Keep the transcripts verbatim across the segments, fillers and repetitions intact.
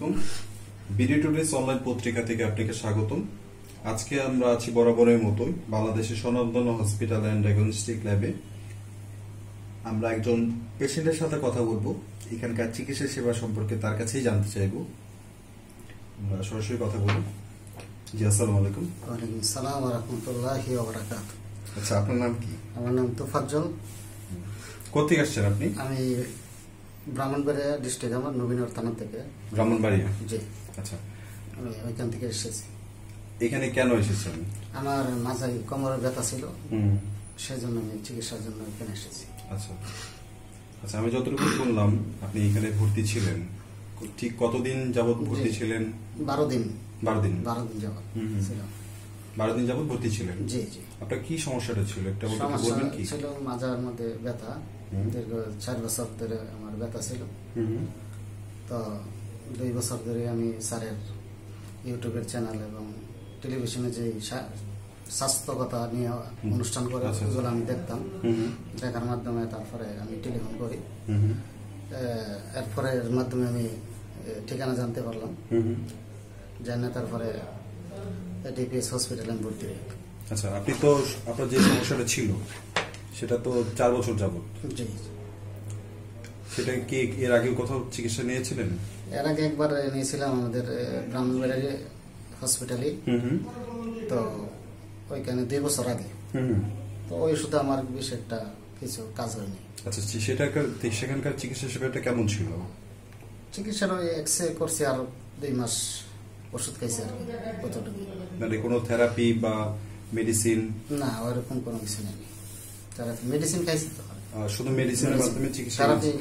আলাইকুম। BD today's online পত্রিকা থেকে আপনাকে স্বাগতম। আজকে আমরা আছি বরাবরের মতোই বাংলাদেশের স্বনামধন্য হসপিটাল এন্ড ডায়াগনস্টিক ল্যাবে। আমরা একজন পেশেন্টের সাথে কথা বলবো, এখানকার চিকিৎসা সেবা সম্পর্কে তার কাছেই জানতে চাইবো। আমরা সরাসরি কথা বলবো। জি, আসসালামু আলাইকুম। ওয়ালাইকুম আসসালাম ওয়া রাহমাতুল্লাহি ওয়া বারাকাতুহু। আচ্ছা, আপনার নাম কি? আমার নাম তোফাজ্জল। কোথেকে আসছেন আপনি? আমি ব্রাহ্মণবাড়িয়া ডিস্ট্রিক্ট, আমার নবীনগর থানা থেকে। ব্রাহ্মণবাড়িয়া? জি। আচ্ছা, আমি ওইখান থেকে এসেছি। এখানে কেন এসেছেন? আমার মাঝাই কোমরের ব্যথা ছিল, হুম, সেজন্য আমি চিকিৎসার জন্য এখানে এসেছি। আচ্ছা আচ্ছা আমি যতটুকু শুনলাম আপনি এখানে ভর্তি ছিলেন, ঠিক কতদিন যাবত ভর্তি ছিলেন? বারো দিন। বারো দিন বারো দিন যাবত ছিলাম। বারো দিন যাবত ভর্তি ছিলেন? জি জি। আপনার কি সমস্যাটা ছিল একটা সমস্যা বলবেন কি? ছিল মাজার মধ্যে ব্যথা, দীর্ঘ চার বছর ধরে আমার ব্যথা ছিল। তো দুই বছর ধরে আমি স্যারের ইউটিউবের চ্যানেল এবং টেলিভিশনে যে স্বাস্থ্যকতা নিয়ে অনুষ্ঠান করে ওগুলো আমি দেখতাম। দেখার মাধ্যমে তারপরে আমি টেলিফোন করি, এরপরে এর মাধ্যমে আমি ঠিকানা জানতে পারলাম, জানে তারপরে ডিপিএস হসপিটালে আমি ভর্তি হই। আচ্ছা, আপনি তো আপনার যে সমস্যাটা ছিল সেটা তো চার বছর যাবত। জি। সেটা কি এর আগে কোথাও চিকিৎসা নিয়েছিলেন? এর আগে একবার নিয়েছিলাম আমাদের ব্রাহ্মণবাড়িয়া হসপিটালে। তো ওইখানে দুই বছর আগে। তো ওই শুধু আমার বেশ একটা কিছু কাজ হয়নি। আচ্ছা, সেটাকার সেখানকার চিকিৎসা সেবাটা কেমন ছিল? চিকিৎসার ওই এক্সরে করছি আর দুই মাস ওষুধ খাইছি আর কি, কতটুকু। মানে কোনো থেরাপি বা মেডিসিন? না, ওইরকম কোনো কিছু নেই। মেডিসিন খাইছি তো, শুধু মেডিসিনের মাধ্যমে চিকিৎসা?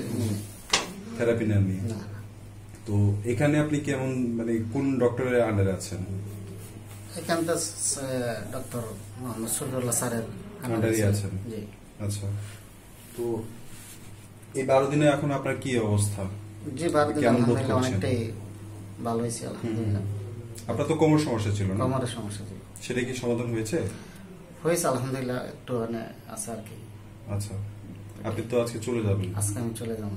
থেরাপি নেননি? না। তো এখানে আপনি কেমন, মানে কোন ডক্টরের আন্ডারে আছেন? এখানটা ডক্টর মোহাম্মদ শরীফুল্লাহ স্যারের আন্ডারে আছেন? জি। আচ্ছা, তো এই বারো দিনে এখন আপনার কি অবস্থা? জি, বারো দিনে আলহামদুলিল্লাহ অনেকটাই ভালো হয়েছে আলহামদুলিল্লাহ। আপনার তো কোমর সমস্যা ছিল না? কোমরের সমস্যা ছিল। সেটা কি সমাধান হয়েছে? হয়েছে আলহামদুলিল্লাহ, একটু মানে আছে আর কি। আচ্ছা, আপনি তো আজকে চলে যাবেন? আজকে আমি চলে যাবো।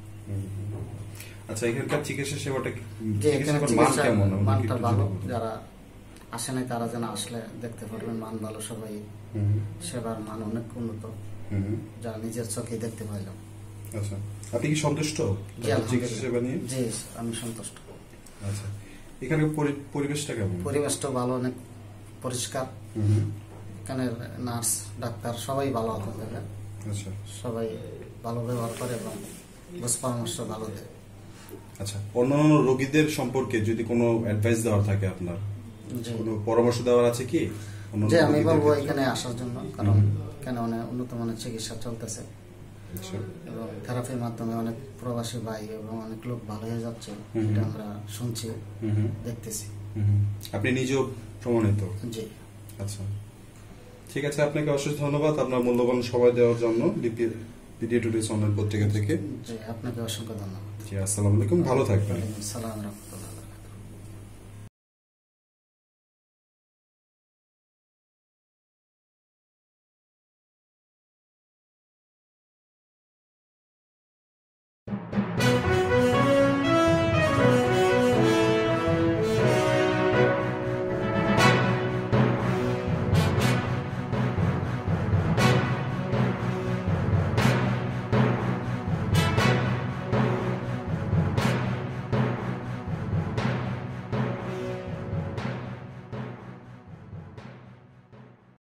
আচ্ছা, এখানকার চিকিৎসা সেবাটা মান কেমন? মানটা ভালো। যারা আসে নাই তারা যেন আসলে দেখতে পারবেন, মান ভালো। সবাই সেবার মান অনেক উন্নত, যারা নিজের চোখে দেখতে পাইলাম। আচ্ছা, আপনি কি সন্তুষ্ট চিকিৎসা সেবা নিয়ে? জি, আমি সন্তুষ্ট। আচ্ছা, এখানে পরিবেশটা কেমন? পরিবেশটা ভালো, অনেক পরিষ্কার। এখানে নার্স ডাক্তার সবাই ভালো আলহামদুলিল্লাহ। আচ্ছা, সবাই ভালো ব্যবহার করে এবং বুঝ পরামর্শ ভালো দেয়। আচ্ছা, অন্যান্য রোগীদের সম্পর্কে যদি কোনো অ্যাডভাইস দেওয়ার থাকে, আপনার কোনো পরামর্শ দেওয়ার আছে কি? যে আমি বলবো এখানে আসার জন্য, কারণ এখানে অনেক উন্নত মানের চিকিৎসা চলতেছে এবং থেরাপির মাধ্যমে অনেক প্রবাসী ভাই এবং অনেক লোক ভালো হয়ে যাচ্ছে, এটা আমরা শুনছি, দেখতেছি। আপনি নিজেও প্রমাণিত? জি। আচ্ছা, ঠিক আছে, আপনাকে অশেষ ধন্যবাদ আপনার মূল্যবান সময় দেওয়ার জন্য বিডি টুডেস অনলাইন পত্রিকা থেকে। জি, আপনাকে অসংখ্য ধন্যবাদ। জি, আসসালামু আলাইকুম, ভালো থাকবেন। আসসালামু আলাইকুম।